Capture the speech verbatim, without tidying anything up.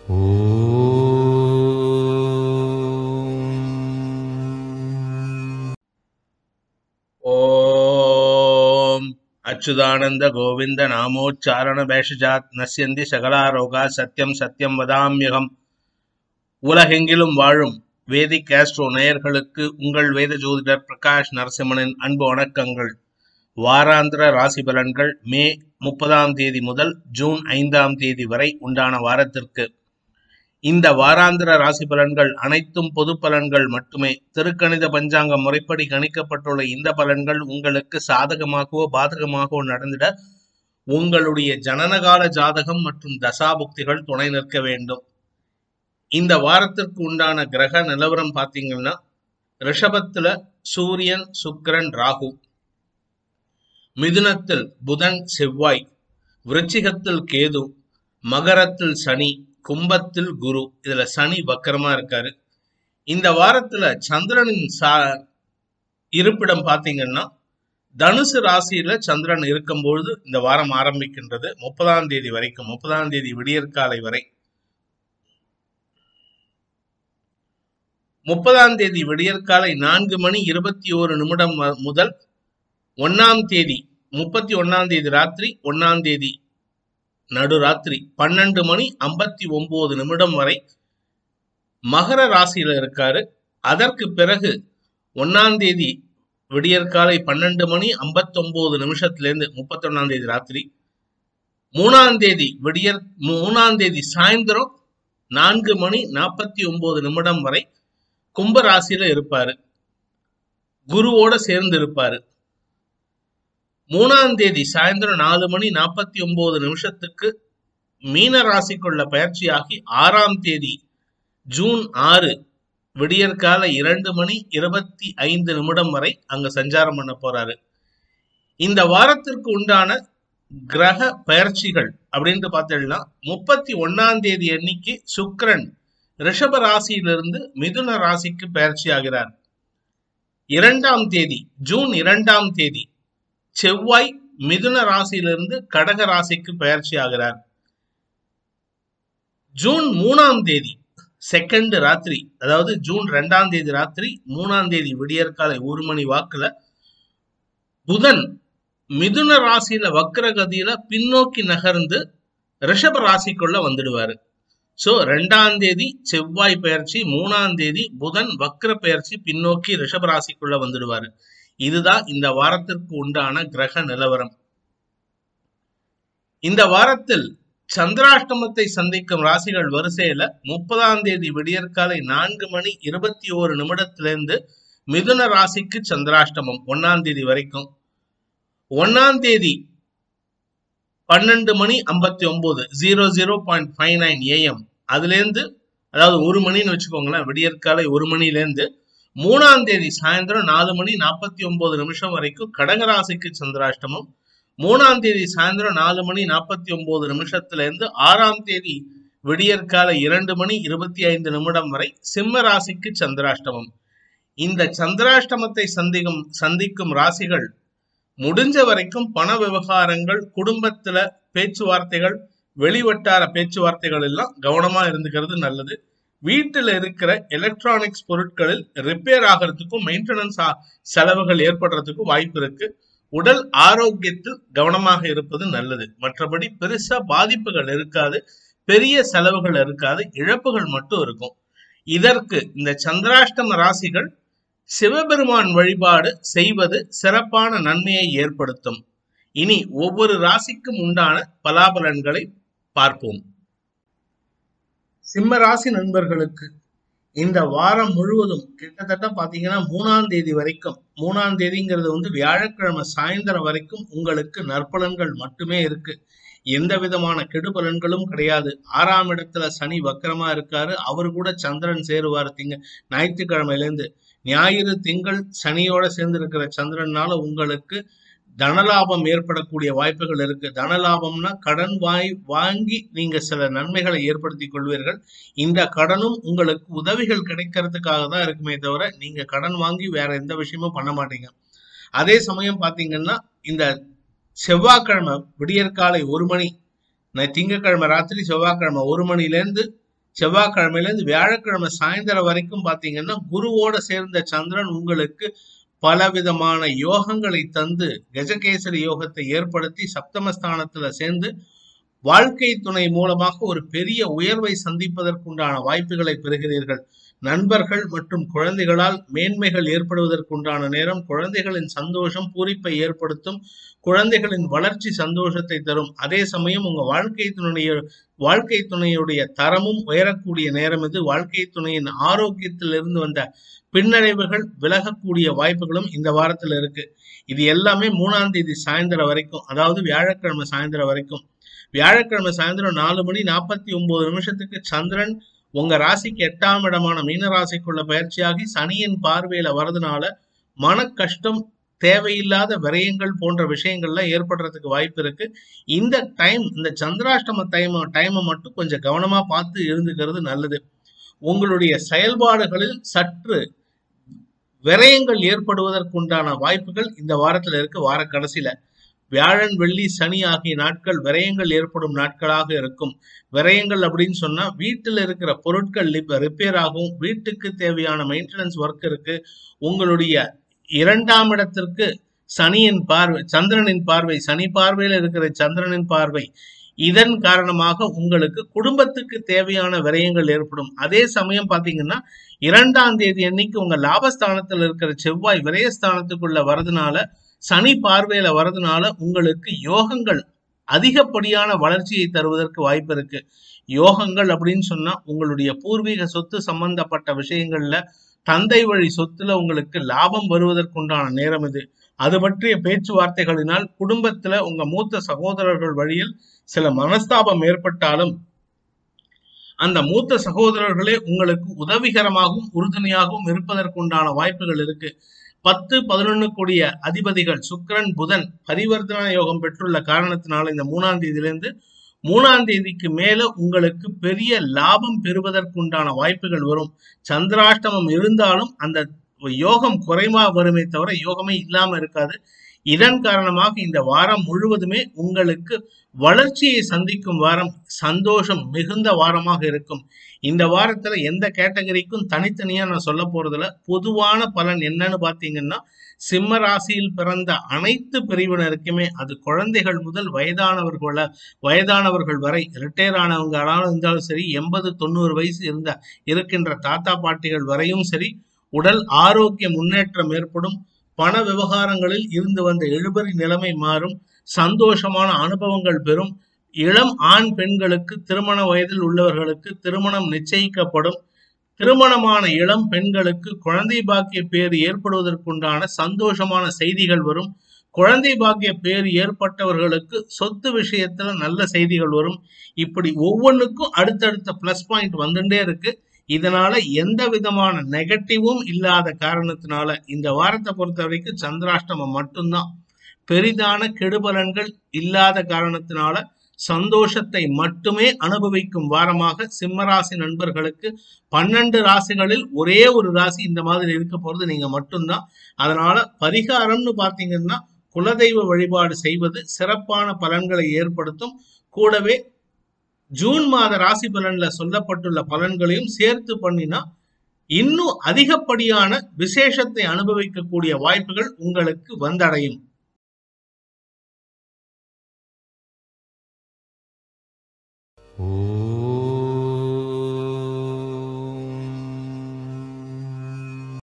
ஓம் அச்சுதானந்த கோவிந்த நாமோச்சாரண பேஷஜாத் நஸ்யந்தி சகலாரோகா சத்யம் சத்யம் வதாம்யகம். உலகெங்கிலும் வாழும் வேதிக் ஆஸ்ட்ரோ நேயர்களுக்கு உங்கள் வேத ஜோதிடர் பிரகாஷ் நரசிம்மனின் அன்பு வணக்கங்கள். வாராந்திர ராசி பலன்கள் மே முப்பதாம் தேதி முதல் ஜூன் ஐந்தாம் தேதி வரை உண்டான வாரத்திற்கு. இந்த வாராந்திர ராசி பலன்கள் அனைத்தும் பொது பலன்கள் மட்டுமே. திருக்கணித பஞ்சாங்க முறைப்படி கணிக்கப்பட்டுள்ள இந்த பலன்கள் உங்களுக்கு சாதகமாகவோ பாதகமாகவோ நடந்திட உங்களுடைய ஜனனகால ஜாதகம் மற்றும் தசாபுக்திகள் துணை நிற்க வேண்டும். இந்த வாரத்திற்கு உண்டான கிரக நிலவரம் பார்த்தீங்கன்னா, ரிஷபத்துல சூரியன் சுக்கிரன் ராகு, மிதுனத்தில் புதன் செவ்வாய், விருச்சிகத்தில் கேது, மகரத்தில் சனி, கும்பத்தில் குரு. இதுல சனி வக்கரமா இருக்காரு. இந்த வாரத்துல சந்திரனின் சா இருப்பிடம் பாத்தீங்கன்னா தனுசு ராசியில சந்திரன் இருக்கும்பொழுது இந்த வாரம் ஆரம்பிக்கின்றது. முப்பதாம் தேதி வரைக்கும், முப்பதாம் தேதி விடியற்காலை வரை. முப்பதாம் தேதி விடியற்காலை நான்கு மணி இருபத்தி ஓரு நிமிடம் முதல் ஒன்னாம் தேதி முப்பத்தி ஒன்னாம் தேதி ராத்திரி ஒன்னாம் தேதி நடுராத்திரி பன்னெண்டு மணி ஐம்பத்தி ஒன்பது நிமிடம் வரை மகர ராசியில இருக்காரு. அதற்கு பிறகு ஒன்னாம் தேதி விடியற்காலை பன்னெண்டு மணி ஐம்பத்தி ஒன்பது நிமிஷத்திலிருந்து முப்பத்தி ஒன்னாம் தேதி ராத்திரி மூணாம் தேதி விடியற் மூணாம் தேதி சாயந்தரம் நான்கு மணி நாற்பத்தி ஒன்பது நிமிடம் வரை கும்ப ராசியில இருப்பாரு. குருவோட சேர்ந்து இருப்பாரு. மூணாம் தேதி சாயந்தரம் நாலு மணி நாற்பத்தி ஒன்பது நிமிஷத்துக்கு மீன ராசிக்குள்ள பயிற்சியாகி ஆறாம் தேதி ஜூன் ஆறு விடியற்கால இரண்டு மணி இருபத்தி ஐந்து நிமிடம் வரை அங்க சஞ்சாரம் பண்ண போறாரு. இந்த வாரத்திற்கு உண்டான கிரக பயிற்சிகள் அப்படின்ட்டு பார்த்தீங்கன்னா, முப்பத்தி ஒன்னாம் தேதி அன்னைக்கு சுக்கிரன் ரிஷப ராசியிலிருந்து மிதுன ராசிக்கு பயிற்சி ஆகிறார். இரண்டாம் தேதி ஜூன் இரண்டாம் தேதி செவ்வாய் மிதுன ராசியிலிருந்து கடக ராசிக்கு பயிற்சி ஆகிறார். ஜூன் மூணாம் தேதி செகண்ட் ராத்திரி, அதாவது ஜூன் ரெண்டாம் தேதி ராத்திரி மூணாம் தேதி விடியற்காலை ஒரு மணி வாக்குல புதன் மிதுன ராசியில வக்ரகதியில பின்னோக்கி நகர்ந்து ரிஷப ராசிக்குள்ள வந்துடுவாரு. சோ ரெண்டாம் தேதி செவ்வாய் பயிற்சி, மூணாம் தேதி புதன் வக்ர பயிற்சி பின்னோக்கி ரிஷப ராசிக்குள்ள வந்துடுவாரு. இதுதான் இந்த வாரத்திற்கு உண்டான கிரக நிலவரம். இந்த வாரத்தில் சந்திராஷ்டமத்தை சந்திக்கும் ராசிகள் வரிசையில முப்பதாம் தேதி விடியற்காலை நான்கு மணி இருபத்தி ஓரு நிமிடத்திலிருந்து மிதுன ராசிக்கு சந்திராஷ்டமம் ஒன்னாம் தேதி வரைக்கும். ஒன்னாம் தேதி பன்னெண்டு மணி ஐம்பத்தி ஒன்பது zero zero point five nine AM அதுல இருந்து, அதாவது ஒரு மணின்னு வச்சுக்கோங்களேன், விடியற்காலை ஒரு மணில இருந்து மூணாம் தேதி சாயந்தரம் நாலு மணி நாற்பத்தி ஒன்பது நிமிஷம் வரைக்கும் கடகராசிக்கு சந்திராஷ்டமம். மூணாம் தேதி சாயந்தரம் நாலு மணி நாற்பத்தி ஒன்பது நிமிஷத்துல இருந்து ஆறாம் தேதி விடியற்காலை இரண்டு மணி இருபத்தி ஐந்து நிமிடம் வரை சிம்ம ராசிக்கு சந்திராஷ்டமம். இந்த சந்திராஷ்டமத்தை சந்திக்கும் சந்திக்கும் ராசிகள் முடிஞ்ச வரைக்கும் பண விவகாரங்கள், குடும்பத்துல பேச்சுவார்த்தைகள், வெளிவட்டார பேச்சுவார்த்தைகள் எல்லாம் கவனமா இருந்துக்கிறது நல்லது. வீட்டில் இருக்கிற எலக்ட்ரானிக்ஸ் பொருட்களில் ரிப்பேர் ஆகிறதுக்கும் மெயின்டெனன்ஸ் செலவுகள் ஏற்படுறதுக்கும் வாய்ப்பு இருக்கு. உடல் ஆரோக்கியத்தில் கவனமாக இருப்பது நல்லது. மற்றபடி பெருசா பாதிப்புகள் இருக்காது, பெரிய செலவுகள் இருக்காது, இழப்புகள் மட்டும் இருக்கும். இதற்கு இந்த சந்திராஷ்டம ராசிகள் சிவபெருமான் வழிபாடு செய்வது சிறப்பான நன்மையை ஏற்படுத்தும். இனி ஒவ்வொரு ராசிக்கும் உண்டான பலாபலன்களை பார்ப்போம். சிம்ம ராசி நண்பர்களுக்கு இந்த வாரம் முழுவதும் கிட்டத்தட்ட பாத்தீங்கன்னா மூணாம் தேதி வரைக்கும், மூணாம் தேதிங்கிறது வந்து வியாழக்கிழமை சாயந்தரம் வரைக்கும் உங்களுக்கு நற்பலன்கள் மட்டுமே இருக்கு. எந்த விதமான கெடுபலன்களும் கிடையாது. ஆறாம் இடத்துல சனி வக்கரமா இருக்காரு. அவரு கூட சந்திரன் சேருவார் திங்க ஞாயிற்றுக்கிழமையில இருந்து. ஞாயிறு திங்கள் சனியோட சேர்ந்து இருக்கிற சந்திரனால உங்களுக்கு தனலாபம் ஏற்படக்கூடிய வாய்ப்புகள் இருக்கு. தனலாபம்னா கடன் வாய் வாங்கி நீங்க சில நன்மைகளை ஏற்படுத்தி கொள்வீர்கள். இந்த கடனும் உங்களுக்கு உதவிகள் கிடைக்கிறதுக்காக தான் இருக்குமே தவிர நீங்க கடன் வாங்கி வேற எந்த விஷயமும் பண்ண மாட்டீங்க. அதே சமயம் பாத்தீங்கன்னா, இந்த செவ்வாய்க்கிழமை விடியற்காலை ஒரு மணி, திங்கக்கிழமை ராத்திரி செவ்வாய்க்கிழமை ஒரு மணில இருந்து செவ்வாய்க்கிழமையில இருந்து வியாழக்கிழமை சாயந்தரம் வரைக்கும் பாத்தீங்கன்னா குருவோட சேர்ந்த சந்திரன் உங்களுக்கு பலவிதமான யோகங்களை தந்து கஜகேசரி யோகத்தை ஏற்படுத்தி சப்தமஸ்தானத்துல சேர்ந்து வாழ்க்கை துணை மூலமாக ஒரு பெரிய உயர்வை சந்திப்பதற்குண்டான வாய்ப்புகளை பெறுகிறீர்கள். நண்பர்கள் மற்றும் குழந்தைகளால் மேன்மைகள் ஏற்படுவதற்குண்டான நேரம். குழந்தைகளின் சந்தோஷம் பூரிப்பை ஏற்படுத்தும். குழந்தைகளின் வளர்ச்சி சந்தோஷத்தை தரும். அதே சமயம் உங்க வாழ்க்கை துணைய வாழ்க்கை துணையுடைய தரமும் உயரக்கூடிய நேரம் இது. வாழ்க்கை துணையின் ஆரோக்கியத்தில் இருந்து வந்த பின்னடைவுகள் விலகக்கூடிய வாய்ப்புகளும் இந்த வாரத்துல இருக்கு. இது எல்லாமே மூணாம் தேதி சாயந்தரம் வரைக்கும், அதாவது வியாழக்கிழமை சாயந்தரம் வரைக்கும். வியாழக்கிழமை சாயந்தரம் நாலு மணி நாற்பத்தி ஒன்பது நிமிஷத்துக்கு சந்திரன் உங்க ராசிக்கு எட்டாம் இடமான மீன ராசிக்குள்ள பயிற்சியாகி சனியின் பார்வையில வரதுனால மன கஷ்டம், தேவையில்லாத விரயங்கள் போன்ற விஷயங்கள்லாம் ஏற்படுறதுக்கு வாய்ப்பு இருக்கு. இந்த டைம், இந்த சந்திராஷ்டம டைம் டைமை மட்டும் கொஞ்சம் கவனமா பார்த்து இருந்துக்கிறது நல்லது. உங்களுடைய செயல்பாடுகளில் சற்று விரயங்கள் ஏற்படுவதற்குண்டான வாய்ப்புகள் இந்த வாரத்துல இருக்கு. வார கடைசியில வியாழன் வெள்ளி சனி ஆகிய நாட்கள் விரயங்கள் ஏற்படும் நாட்களாக இருக்கும். விரயங்கள் அப்படின்னு சொன்னா வீட்டுல இருக்கிற பொருட்கள் ரிப்பேர் ஆகும். வீட்டுக்கு தேவையான மெயின்டெனன்ஸ் ஒர்க் இருக்கு. உங்களுடைய இரண்டாம் இடத்திற்கு சனியின் பார்வை, சந்திரனின் பார்வை, சனி பார்வையில இருக்கிற சந்திரனின் பார்வை, இதன் காரணமாக உங்களுக்கு குடும்பத்துக்கு தேவையான விரயங்கள் ஏற்படும். அதே சமயம் பாத்தீங்கன்னா இரண்டாம் தேதி அன்னைக்கு உங்க லாபஸ்தானத்துல இருக்கிற செவ்வாய் விரயஸ்தானத்துக்குள்ள வரதுனால, சனி பார்வையில வரதுனால உங்களுக்கு யோகங்கள் அதிகப்படியான வளர்ச்சியை தருவதற்கு வாய்ப்பு இருக்கு. யோகங்கள் அப்படின்னு சொன்னா உங்களுடைய பூர்வீக சொத்து சம்பந்தப்பட்ட விஷயங்கள்ல, தந்தை வழி சொத்துல உங்களுக்கு லாபம் வருவதற்குண்டான நேரம் இது. அது பற்றிய பேச்சுவார்த்தைகளினால் குடும்பத்துல உங்க மூத்த சகோதரர்கள் வழியில் சில மனஸ்தாபம் ஏற்பட்டாலும் அந்த மூத்த சகோதரர்களே உங்களுக்கு உதவிகரமாகவும் உறுதுணையாகவும் இருப்பதற்குண்டான வாய்ப்புகள் இருக்கு. பத்து பதினொன்னு கூடிய அதிபதிகள் சுக்கிரன் புதன் பரிவர்த்தன யோகம் பெற்றுள்ள காரணத்தினால இந்த மூணாம் தேதியிலிருந்து மூணாம் தேதிக்கு மேல உங்களுக்கு பெரிய லாபம் பெறுவதற்குண்டான வாய்ப்புகள் வரும். சந்திராஷ்டமம் இருந்தாலும் அந்த யோகம் குறைமா வருமே தவிர யோகமே இல்லாம இருக்காது. இதன் காரணமாக இந்த வாரம் முழுவதுமே உங்களுக்கு வளர்ச்சியை சந்திக்கும் வாரம், சந்தோஷம் மிகுந்த வாரமாக இருக்கும். இந்த வாரத்துல எந்த கேட்டகரிக்கும் தனித்தனியா நான் சொல்ல போறதுல, பொதுவான பலன் என்னன்னு பாத்தீங்கன்னா, சிம்ம ராசியில் பிறந்த அனைத்து பிரிவினருக்குமே, அது குழந்தைகள் முதல் வயதானவர்கள வயதானவர்கள் வரை, ரிட்டையர் ஆனவங்க இருந்தாலும் சரி, எண்பது தொண்ணூறு வயசு இருந்த இருக்கின்ற தாத்தா பாட்டிகள் வரையும் சரி, உடல் ஆரோக்கிய முன்னேற்றம் ஏற்படும். பண விவகாரங்களில் இருந்து வந்த இழுபறி நிலைமை மாறும். சந்தோஷமான அனுபவங்கள் பெறும். இளம் ஆண் பெண்களுக்கு, திருமண வயதில் உள்ளவர்களுக்கு திருமணம் நிச்சயிக்கப்படும். திருமணமான இளம் பெண்களுக்கு குழந்தை பாக்கிய பேர் ஏற்படுவதற்குண்டான சந்தோஷமான செய்திகள் வரும். குழந்தை பாக்கிய பேர் ஏற்பட்டவர்களுக்கு சொத்து விஷயத்துல நல்ல செய்திகள் வரும். இப்படி ஒவ்வொன்றுக்கும் அடுத்தடுத்த பிளஸ் பாயிண்ட் வந்துட்டே இருக்கு. இதனால எந்த விதமான நெகட்டிவும் இல்லாத காரணத்தினால இந்த வாரத்தை பொறுத்த வரைக்கும் சந்திராஷ்டமம் மட்டும்தான். பெரிதான கெடுபலன்கள் இல்லாத காரணத்தினால சந்தோஷத்தை மட்டுமே அனுபவிக்கும் வாரமாக சிம்மராசி நண்பர்களுக்கு, பன்னெண்டு ராசிகளில் ஒரே ஒரு ராசி இந்த மாதிரி இருக்க போறது நீங்க மட்டும்தான். அதனால பரிகாரம்னு பாத்தீங்கன்னா, குலதெய்வ வழிபாடு செய்வது சிறப்பான பலன்களை ஏற்படுத்தும். கூடவே ஜூன் மாத ராசி பலன்ல சொல்லப்பட்டுள்ள பலன்களையும் சேர்த்து பண்ணினா இன்னும் அதிகப்படியான விசேஷத்தை அனுபவிக்கக்கூடிய வாய்ப்புகள் உங்களுக்கு வந்தடையும்.